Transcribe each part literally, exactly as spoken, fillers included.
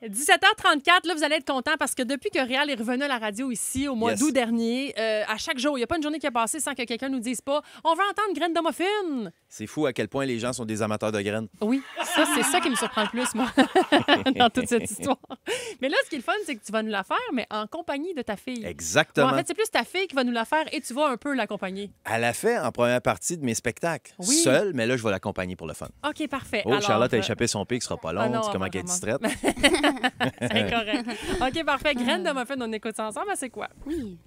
dix-sept heures trente-quatre, là, vous allez être contents parce que depuis que Réal est revenu à la radio ici au mois Yes. d'août dernier, euh, à chaque jour, il n'y a pas une journée qui a passé sans que quelqu'un nous dise pas « On veut entendre graines de muffin ». C'est fou à quel point les gens sont des amateurs de graines. Oui, ça, c'est ça qui me surprend le plus, moi, dans toute cette histoire. Mais là, ce qui est le fun, c'est que tu vas nous la faire, mais en compagnie de ta fille. Exactement. Bon, en fait, c'est plus ta fille qui va nous la faire et tu vas un peu l'accompagner. Elle a fait en première partie de mes spectacles. Oui. Seule, mais là, je vais l'accompagner pour le fun. OK, parfait. Oh, Alors, Charlotte a euh, échappé son pic, ce sera pas long. Ah non, tu sais comment pas qu'elle est vraiment. distraite. C'est correct. OK, parfait. Graines de muffin, on écoute ça ensemble. C'est quoi? Oui.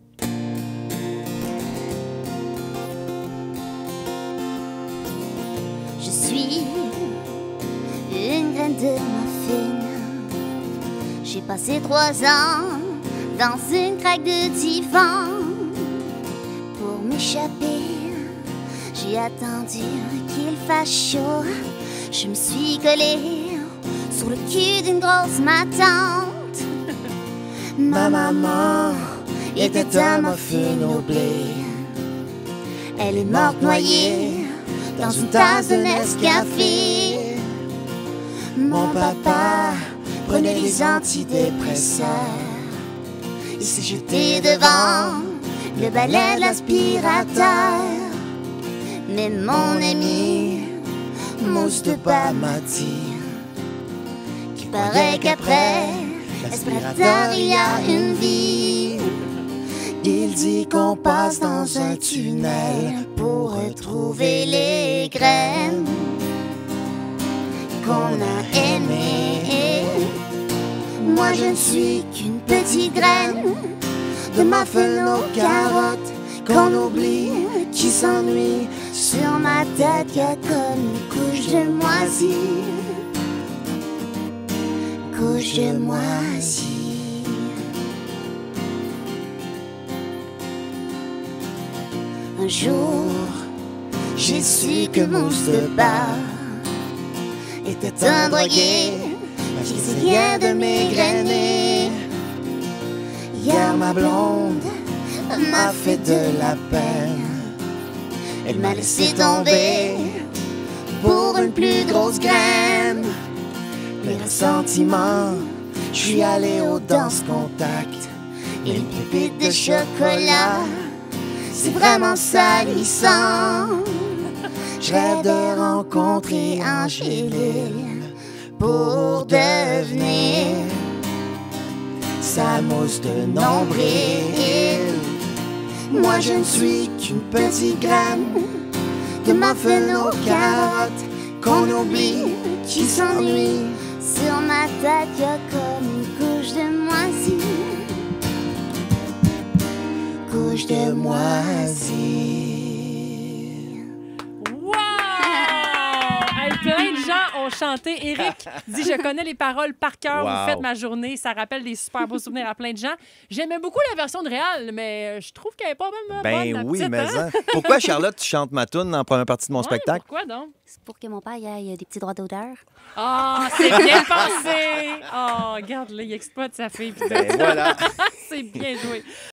Je suis une graine de muffin. J'ai passé trois ans dans une craque de divan. Pour m'échapper, j'ai attendu qu'il fasse chaud. Je me suis collée sur le cul d'une grosse ma tante. Ma maman était un muffin au blé. Elle est morte noyée dans une tasse de Nescafé. Mon papa prenait des antidépresseurs. Il s'est jeté devant le balai de l'aspirateur. Mais mon ami Mousse de Bas m'a dit qu'il paraît qu'après l'aspirateur il y a une vie. Il dit qu'on passe dans un tunnel pour retrouver les graines qu'on a aimées. Moi je ne suis qu'une petite graine de muffin aux carottes qu'on oublie, qui s'ennuie. Sur ma tête y a comme une couche de moisi, couche de moisi. Un jour, j'ai su que Mousse de Bas était un drogué qui essayait de m'égrener. Hier, ma blonde m'a fait de la peine. Elle m'a laissé tomber pour une plus grosse graine. Les ressentiments, je suis allé au Danse Contact. Et une pépite de chocolat, c'est vraiment salissant. Je rêve de rencontrer Angéline pour devenir sa mousse de nombril. Moi je ne suis qu'une petite graine de muffin aux carottes qu'on oublie, qui s'ennuie. Sur ma tête y a comme une couche de moisi, couche de moisi. Wow! Hey, plein de gens ont chanté. Éric dit « Je connais les paroles par cœur. Wow. Vous faites ma journée. » Ça rappelle des super beaux souvenirs à plein de gens. J'aimais beaucoup la version de Réal, mais euh, je trouve qu'elle n'est pas même Ben bonne, la oui, petite, mais hein? hein? Pourquoi, Charlotte, tu chantes ma toune en première partie de mon Ouais, spectacle? Pourquoi donc? C'est pour que mon père ait des petits droits d'auteur. Ah, c'est bien pensé! Oh, regarde, là, il exploite sa fille. puis Ben tout. voilà. C'est bien joué.